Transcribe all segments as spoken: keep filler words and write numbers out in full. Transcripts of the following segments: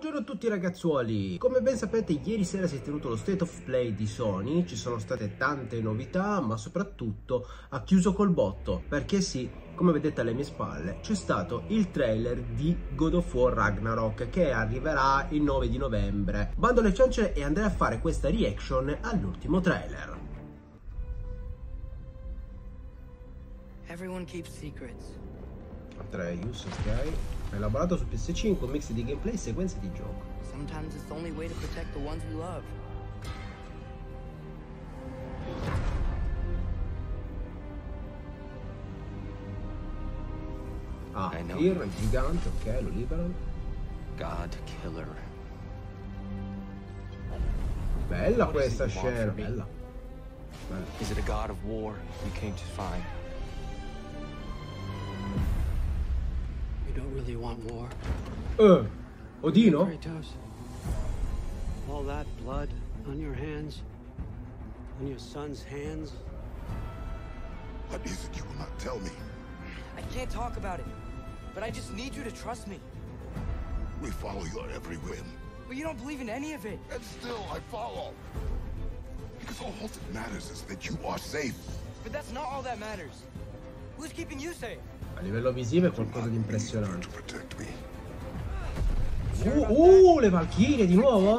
Buongiorno a tutti ragazzuoli. Come ben sapete, ieri sera si è tenuto lo State of Play di Sony. Ci sono state tante novità, ma soprattutto ha chiuso col botto, perché sì, come vedete alle mie spalle c'è stato il trailer di God of War Ragnarok, che arriverà il nove di novembre. Bando alle ciance e andrei a fare questa reaction all'ultimo trailer. Everyone keeps secrets. Atreus, ok. Elaborato su P S cinque, un mix di gameplay e sequenze di gioco. Sometimes it's the only way to protect the ones we love. Ah, Tyr, il gigante, ok, lo liberano. God Killer. Bella questa scena, bella. Bella. Is it a god of war we came to find? You don't really want war. Uh, Odino? Kratos. All that blood on your hands, on your son's hands. What is it you will not tell me? I can't talk about it, but I just need you to trust me. We follow your every whim. But you don't believe in any of it. And still I follow. Because all that matters is that you are safe. But that's not all that matters. Who's keeping you safe? A livello visivo è qualcosa di impressionante. To protect me. Uh, uh, le Valchirie di nuovo?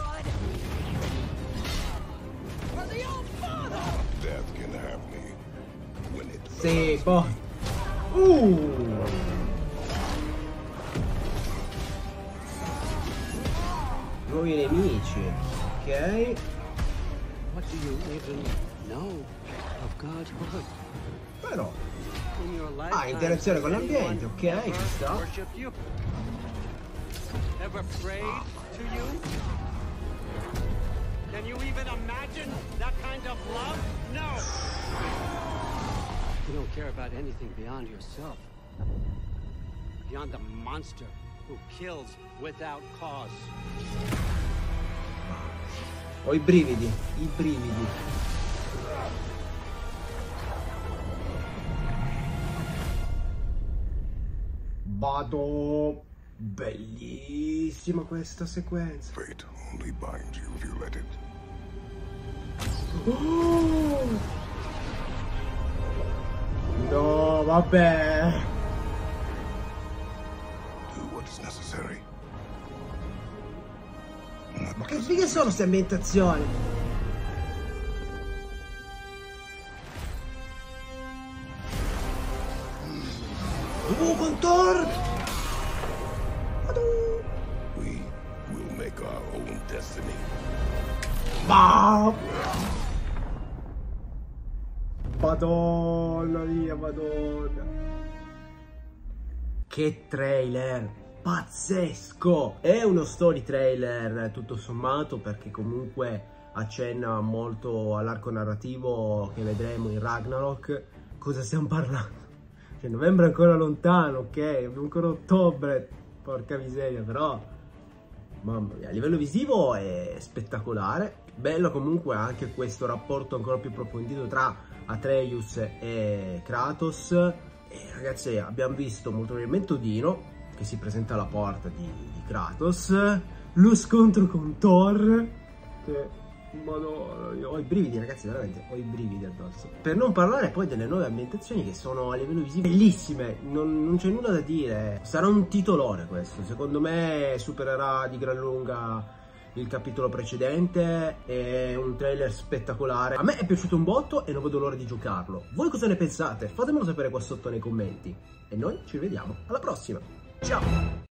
Death can have me when it Sì, boh. Uh. Nuovi nemici. Ok. What do you even know of God's word? Però. In your Ah, lifetime, interazione con has l'ambiente, anyone ok, ci ever sta. worshipped you? Ever prayed to you? Can you even imagine that kind of love? No! You don't care about anything beyond yourself. Beyond the monster who kills without cause. Ho i brividi, i brividi. Vado. Bellissima questa sequenza. Fate only binds you if you let it. Oh! No, vabbè. Do what is necessary. Ma che fighe sono queste ambientazioni? Uh, con Thor! We will make our own destiny. Ma... Madonna mia, madonna. Che trailer pazzesco. È uno story trailer tutto sommato, perché comunque accenna molto all'arco narrativo che vedremo in Ragnarok. Cosa stiamo parlando? Cioè, novembre è ancora lontano, ok? Abbiamo ancora ottobre. Porca miseria, però mamma mia, a livello visivo è spettacolare. Bello comunque anche questo rapporto ancora più approfondito tra Atreus e Kratos. E ragazzi, abbiamo visto molto probabilmente Odino che si presenta alla porta di, di Kratos, lo scontro con Thor, che madonna, io ho i brividi ragazzi, veramente ho i brividi addosso. Per non parlare poi delle nuove ambientazioni che sono a livello visivo bellissime, non, non c'è nulla da dire. Sarà un titolone questo, secondo me supererà di gran lunga il capitolo precedente. È un trailer spettacolare, a me è piaciuto un botto e non vedo l'ora di giocarlo. Voi cosa ne pensate? Fatemelo sapere qua sotto nei commenti e noi ci vediamo alla prossima, ciao!